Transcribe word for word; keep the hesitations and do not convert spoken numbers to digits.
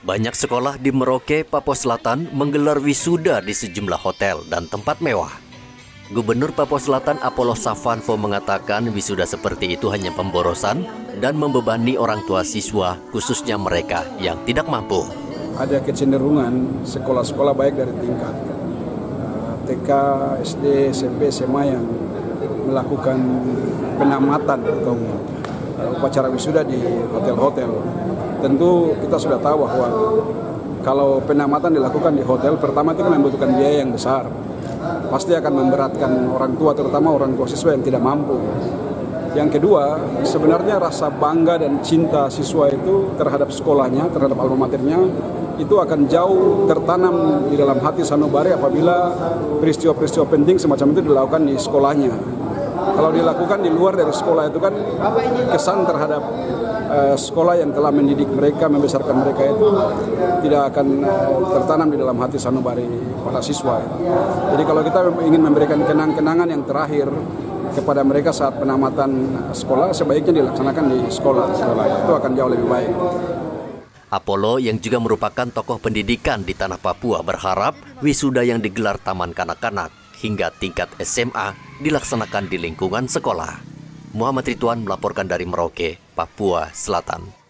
Banyak sekolah di Merauke, Papua Selatan menggelar wisuda di sejumlah hotel dan tempat mewah. Gubernur Papua Selatan Apollo Savanvo mengatakan wisuda seperti itu hanya pemborosan dan membebani orang tua siswa, khususnya mereka yang tidak mampu. Ada kecenderungan sekolah-sekolah baik dari tingkat T K, S D, S M P, S M A yang melakukan penamatan atau upacara wisuda di hotel-hotel. Tentu kita sudah tahu bahwa kalau penamatan dilakukan di hotel, pertama itu membutuhkan biaya yang besar. Pasti akan memberatkan orang tua, terutama orang tua siswa yang tidak mampu. Yang kedua, sebenarnya rasa bangga dan cinta siswa itu terhadap sekolahnya, terhadap alma maternya, itu akan jauh tertanam di dalam hati sanubari apabila peristiwa-peristiwa penting semacam itu dilakukan di sekolahnya. Kalau dilakukan di luar dari sekolah itu kan kesan terhadap uh, sekolah yang telah mendidik mereka, membesarkan mereka itu tidak akan uh, tertanam di dalam hati sanubari para siswa. Jadi kalau kita ingin memberikan kenang-kenangan yang terakhir kepada mereka saat penamatan sekolah, sebaiknya dilaksanakan di sekolah. Itu akan jauh lebih baik. Apollo yang juga merupakan tokoh pendidikan di tanah Papua berharap wisuda yang digelar Taman Kanak-Kanak hingga tingkat S M A dilaksanakan di lingkungan sekolah. Muhammad Ridwan melaporkan dari Merauke, Papua Selatan.